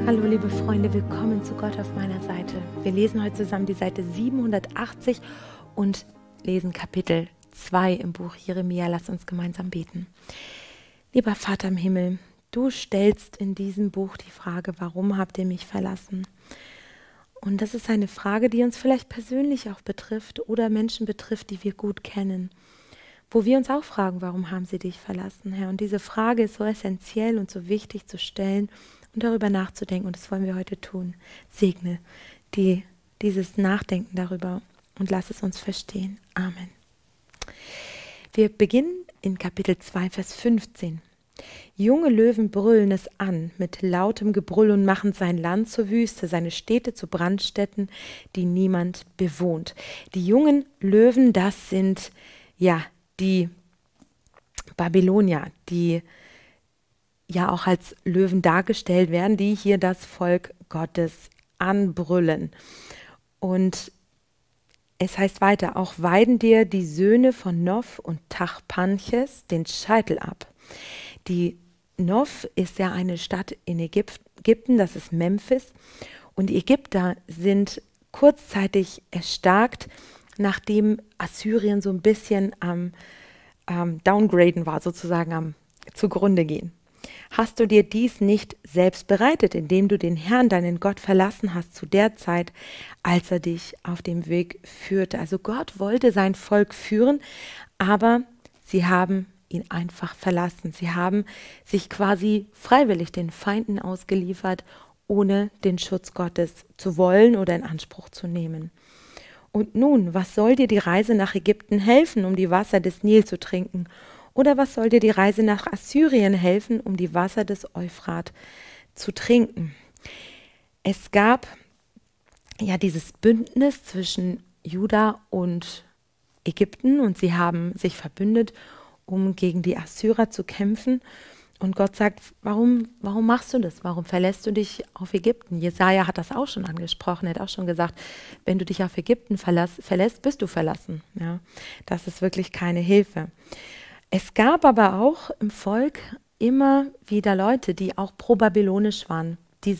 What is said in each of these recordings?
Hallo liebe Freunde, willkommen zu Gott auf meiner Seite. Wir lesen heute zusammen die Seite 780 und lesen Kapitel 2 im Buch Jeremia. Lass uns gemeinsam beten. Lieber Vater im Himmel, du stellst in diesem Buch die Frage, warum habt ihr mich verlassen? Und das ist eine Frage, die uns vielleicht persönlich auch betrifft oder Menschen betrifft, die wir gut kennen. Wo wir uns auch fragen, warum haben sie dich verlassen, Herr? Und diese Frage ist so essentiell und so wichtig zu stellen und darüber nachzudenken. Und das wollen wir heute tun. Segne dieses Nachdenken darüber und lass es uns verstehen. Amen. Wir beginnen in Kapitel 2, Vers 15. Junge Löwen brüllen es an mit lautem Gebrüll und machen sein Land zur Wüste, seine Städte zu Brandstätten, die niemand bewohnt. Die jungen Löwen, das sind die Babylonier, die ja auch als Löwen dargestellt werden, die hier das Volk Gottes anbrüllen. Und es heißt weiter, auch weiden dir die Söhne von Nof und Tachpanches den Scheitel ab. Die Nof ist ja eine Stadt in Ägypten, das ist Memphis. Und die Ägypter sind kurzzeitig erstarkt, nachdem Assyrien so ein bisschen am Downgraden war, sozusagen am zugrunde gehen. Hast du dir dies nicht selbst bereitet, indem du den Herrn, deinen Gott, verlassen hast zu der Zeit, als er dich auf dem Weg führte? Also Gott wollte sein Volk führen, aber sie haben ihn einfach verlassen. Sie haben sich quasi freiwillig den Feinden ausgeliefert, ohne den Schutz Gottes zu wollen oder in Anspruch zu nehmen. Und nun, was soll dir die Reise nach Ägypten helfen, um die Wasser des Nil zu trinken? Oder was soll dir die Reise nach Assyrien helfen, um die Wasser des Euphrat zu trinken? Es gab ja dieses Bündnis zwischen Juda und Ägypten und sie haben sich verbündet, um gegen die Assyrer zu kämpfen. Und Gott sagt, warum machst du das? Warum verlässt du dich auf Ägypten? Jesaja hat das auch schon angesprochen. Er hat auch schon gesagt, wenn du dich auf Ägypten verlässt, bist du verlassen. Ja, das ist wirklich keine Hilfe. Es gab aber auch im Volk immer wieder Leute, die auch pro-babylonisch waren,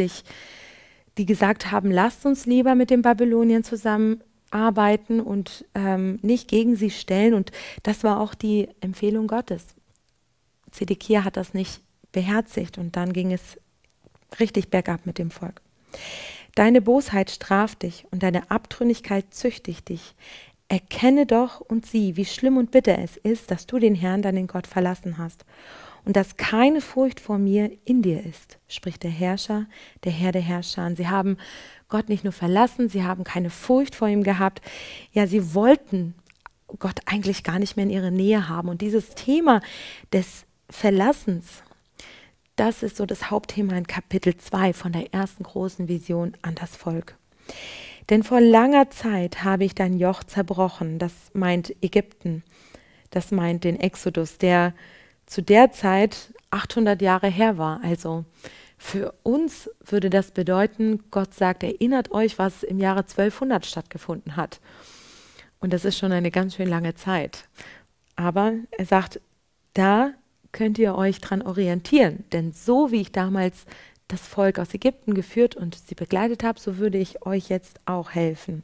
die gesagt haben, lasst uns lieber mit den Babyloniern zusammenarbeiten und nicht gegen sie stellen. Und das war auch die Empfehlung Gottes. Zedekia hat das nicht beherzigt und dann ging es richtig bergab mit dem Volk. Deine Bosheit straft dich und deine Abtrünnigkeit züchtigt dich. Erkenne doch und sieh, wie schlimm und bitter es ist, dass du den Herrn, deinen Gott, verlassen hast und dass keine Furcht vor mir in dir ist, spricht der Herrscher, der Herr der Herrscher. Sie haben Gott nicht nur verlassen, sie haben keine Furcht vor ihm gehabt. Ja, sie wollten Gott eigentlich gar nicht mehr in ihre Nähe haben. Und dieses Thema des Verlassens, das ist so das Hauptthema in Kapitel 2 von der ersten großen Vision an das Volk. Denn vor langer Zeit habe ich dein Joch zerbrochen, das meint Ägypten, das meint den Exodus, der zu der Zeit 800 Jahre her war. Also für uns würde das bedeuten, Gott sagt, erinnert euch, was im Jahre 1200 stattgefunden hat. Und das ist schon eine ganz schön lange Zeit. Aber er sagt, da könnt ihr euch dran orientieren. Denn so wie ich damals das Volk aus Ägypten geführt und sie begleitet habe, so würde ich euch jetzt auch helfen.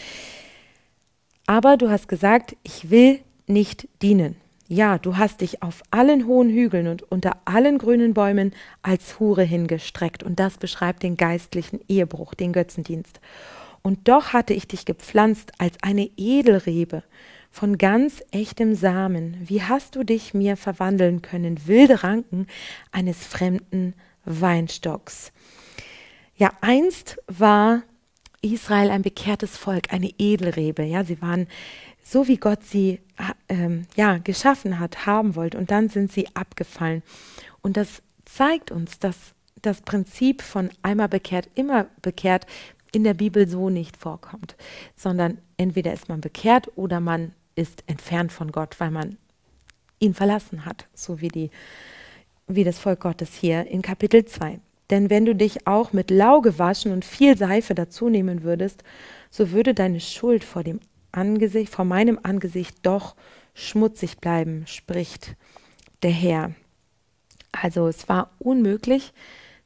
Aber du hast gesagt, ich will nicht dienen. Ja, du hast dich auf allen hohen Hügeln und unter allen grünen Bäumen als Hure hingestreckt. Und das beschreibt den geistlichen Ehebruch, den Götzendienst. Und doch hatte ich dich gepflanzt als eine Edelrebe von ganz echtem Samen. Wie hast du dich mir verwandeln können, wilde Ranken eines fremden Weinstocks? Ja, einst war Israel ein bekehrtes Volk, eine Edelrebe. Ja, sie waren so, wie Gott sie geschaffen hat, haben wollte. Und dann sind sie abgefallen. Und das zeigt uns, dass das Prinzip von einmal bekehrt, immer bekehrt in der Bibel so nicht vorkommt, sondern entweder ist man bekehrt oder man ist entfernt von Gott, weil man ihn verlassen hat, so wie das Volk Gottes hier in Kapitel 2. Denn wenn du dich auch mit Lau gewaschen und viel Seife dazu nehmen würdest, so würde deine Schuld vor meinem Angesicht doch schmutzig bleiben, spricht der Herr. Also es war unmöglich,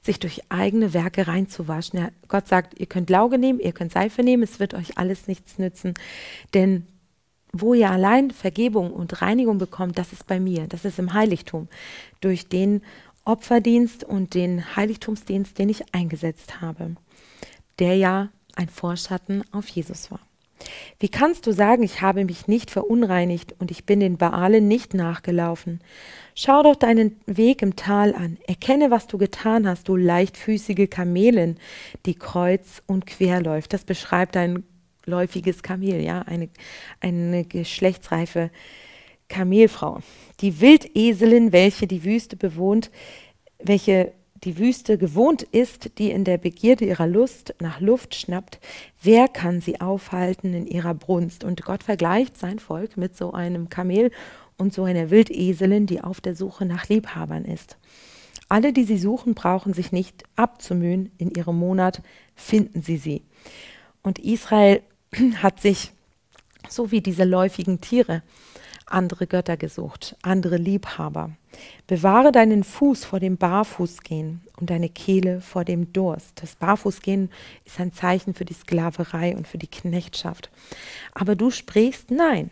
sich durch eigene Werke reinzuwaschen. Ja, Gott sagt, ihr könnt Lauge nehmen, ihr könnt Seife nehmen, es wird euch alles nichts nützen. Denn wo ihr allein Vergebung und Reinigung bekommt, das ist bei mir, das ist im Heiligtum, durch den Opferdienst und den Heiligtumsdienst, den ich eingesetzt habe, der ja ein Vorschatten auf Jesus war. Wie kannst du sagen, ich habe mich nicht verunreinigt und ich bin den Baalen nicht nachgelaufen? Schau doch deinen Weg im Tal an, erkenne, was du getan hast, du leichtfüßige Kamelin, die kreuz und quer läuft. Das beschreibt ein läufiges Kamel, ja, eine geschlechtsreife Kamelfrau. Die Wildeselin, welche die Wüste bewohnt, welche die Wüste gewohnt ist, die in der Begierde ihrer Lust nach Luft schnappt, wer kann sie aufhalten in ihrer Brunst? Und Gott vergleicht sein Volk mit so einem Kamel und so einer Wildeselin, die auf der Suche nach Liebhabern ist. Alle, die sie suchen, brauchen sich nicht abzumühen. In ihrem Monat finden sie. Und Israel hat sich, so wie diese läufigen Tiere, andere Götter gesucht, andere Liebhaber. Bewahre deinen Fuß vor dem Barfußgehen und deine Kehle vor dem Durst. Das Barfußgehen ist ein Zeichen für die Sklaverei und für die Knechtschaft. Aber du sprichst, nein,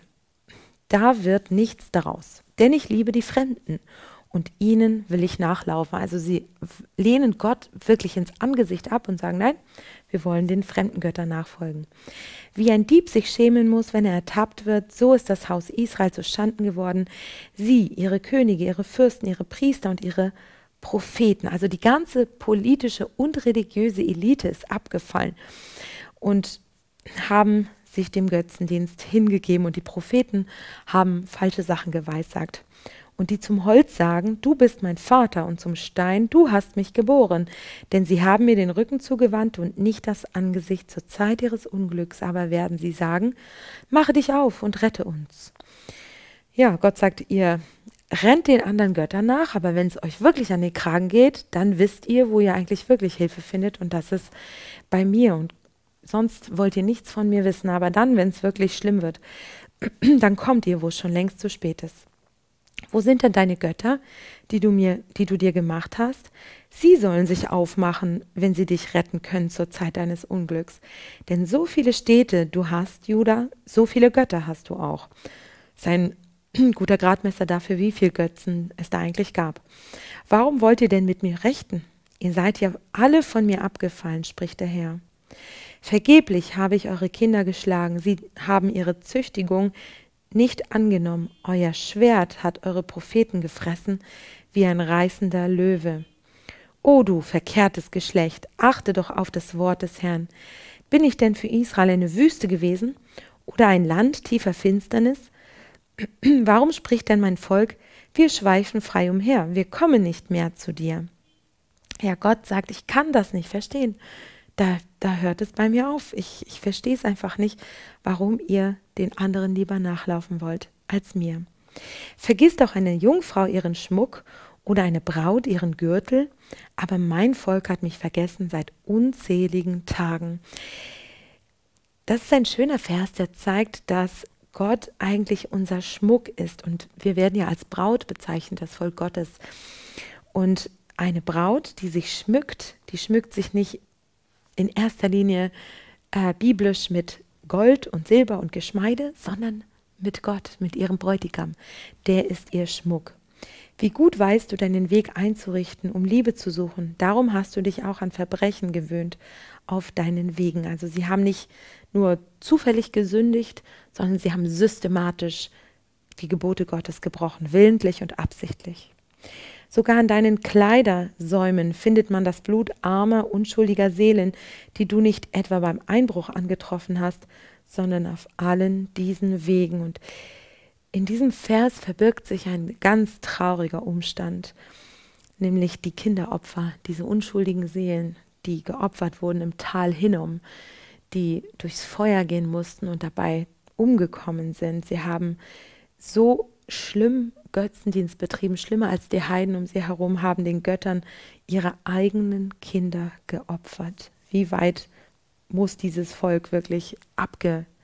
da wird nichts daraus, denn ich liebe die Fremden und ihnen will ich nachlaufen. Also sie lehnen Gott wirklich ins Angesicht ab und sagen, nein, wir wollen den fremden Göttern nachfolgen. Wie ein Dieb sich schämen muss, wenn er ertappt wird, so ist das Haus Israel zu Schanden geworden. Sie, ihre Könige, ihre Fürsten, ihre Priester und ihre Propheten, also die ganze politische und religiöse Elite ist abgefallen und haben sich dem Götzendienst hingegeben und die Propheten haben falsche Sachen geweissagt. Und die zum Holz sagen, du bist mein Vater, und zum Stein, du hast mich geboren. Denn sie haben mir den Rücken zugewandt und nicht das Angesicht zur Zeit ihres Unglücks, aber werden sie sagen, mache dich auf und rette uns. Ja, Gott sagt, ihr rennt den anderen Göttern nach, aber wenn es euch wirklich an den Kragen geht, dann wisst ihr, wo ihr eigentlich wirklich Hilfe findet, und das ist bei mir. Und sonst wollt ihr nichts von mir wissen, aber dann, wenn es wirklich schlimm wird, dann kommt ihr, wo es schon längst zu spät ist. Wo sind denn deine Götter, die du dir gemacht hast? Sie sollen sich aufmachen, wenn sie dich retten können zur Zeit deines Unglücks. Denn so viele Städte du hast, Juda, so viele Götter hast du auch. Sein guter Gradmesser dafür, wie viele Götzen es da eigentlich gab. Warum wollt ihr denn mit mir rechten? Ihr seid ja alle von mir abgefallen, spricht der Herr. Vergeblich habe ich eure Kinder geschlagen, sie haben ihre Züchtigung nicht angenommen. Euer Schwert hat eure Propheten gefressen wie ein reißender Löwe. O du verkehrtes Geschlecht, achte doch auf das Wort des Herrn. Bin ich denn für Israel eine Wüste gewesen oder ein Land tiefer Finsternis? Warum spricht denn mein Volk, wir schweifen frei umher, wir kommen nicht mehr zu dir? Ja, Gott sagt, ich kann das nicht verstehen. Da hört es bei mir auf. Ich verstehe es einfach nicht, warum ihr den anderen lieber nachlaufen wollt als mir. Vergisst auch eine Jungfrau ihren Schmuck oder eine Braut ihren Gürtel, aber mein Volk hat mich vergessen seit unzähligen Tagen. Das ist ein schöner Vers, der zeigt, dass Gott eigentlich unser Schmuck ist, und wir werden ja als Braut bezeichnet, das Volk Gottes. Und eine Braut, die sich schmückt, die schmückt sich nicht in erster Linie biblisch mit Gold und Silber und Geschmeide, sondern mit Gott, mit ihrem Bräutigam. Der ist ihr Schmuck. Wie gut weißt du, deinen Weg einzurichten, um Liebe zu suchen. Darum hast du dich auch an Verbrechen gewöhnt auf deinen Wegen. Also sie haben nicht nur zufällig gesündigt, sondern sie haben systematisch die Gebote Gottes gebrochen, willentlich und absichtlich. Sogar an deinen Kleidersäumen findet man das Blut armer, unschuldiger Seelen, die du nicht etwa beim Einbruch angetroffen hast, sondern auf allen diesen Wegen. Und in diesem Vers verbirgt sich ein ganz trauriger Umstand, nämlich die Kinderopfer, diese unschuldigen Seelen, die geopfert wurden im Tal Hinnom, die durchs Feuer gehen mussten und dabei umgekommen sind. Sie haben so schlimm Götzendienst betrieben, schlimmer als die Heiden um sie herum, haben den Göttern ihre eigenen Kinder geopfert. Wie weit muss dieses Volk wirklich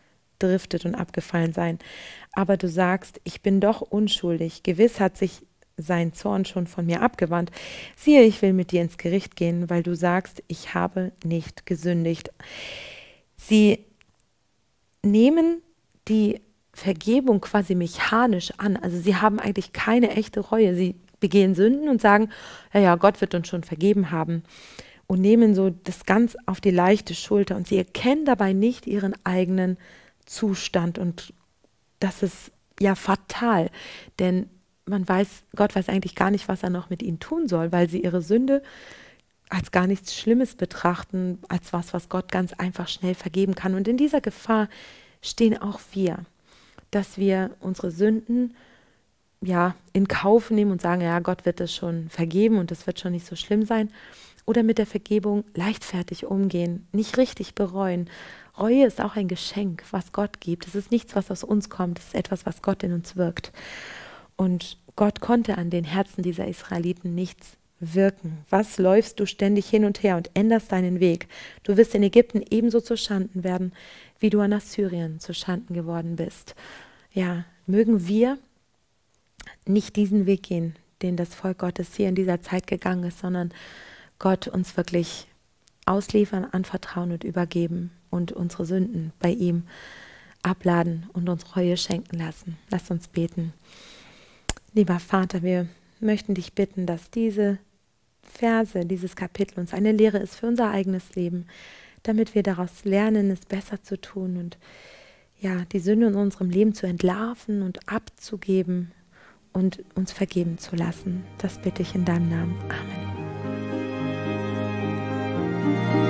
abgedriftet und abgefallen sein? Aber du sagst, ich bin doch unschuldig. Gewiss hat sich seinen Zorn schon von mir abgewandt. Siehe, ich will mit dir ins Gericht gehen, weil du sagst, ich habe nicht gesündigt. Sie nehmen die Vergebung quasi mechanisch an. Also sie haben eigentlich keine echte Reue. Sie begehen Sünden und sagen, ja, Gott wird uns schon vergeben haben. Und nehmen so das ganz auf die leichte Schulter. Und sie erkennen dabei nicht ihren eigenen Zustand. Und das ist ja fatal. Denn Gott weiß eigentlich gar nicht, was er noch mit ihnen tun soll, weil sie ihre Sünde als gar nichts Schlimmes betrachten, als was Gott ganz einfach schnell vergeben kann. Und in dieser Gefahr stehen auch wir, dass wir unsere Sünden ja in Kauf nehmen und sagen, ja, Gott wird es schon vergeben und es wird schon nicht so schlimm sein. Oder mit der Vergebung leichtfertig umgehen, nicht richtig bereuen. Reue ist auch ein Geschenk, was Gott gibt. Es ist nichts, was aus uns kommt, es ist etwas, was Gott in uns wirkt. Und Gott konnte an den Herzen dieser Israeliten nichts wirken. Was läufst du ständig hin und her und änderst deinen Weg? Du wirst in Ägypten ebenso zu Schanden werden, wie du an Assyrien zu Schanden geworden bist. Ja, mögen wir nicht diesen Weg gehen, den das Volk Gottes hier in dieser Zeit gegangen ist, sondern Gott uns wirklich ausliefern, anvertrauen und übergeben und unsere Sünden bei ihm abladen und uns Reue schenken lassen. Lass uns beten. Lieber Vater, wir möchten dich bitten, dass diese Verse, dieses Kapitel uns eine Lehre ist für unser eigenes Leben, damit wir daraus lernen, es besser zu tun und ja, die Sünde in unserem Leben zu entlarven und abzugeben und uns vergeben zu lassen. Das bitte ich in deinem Namen. Amen.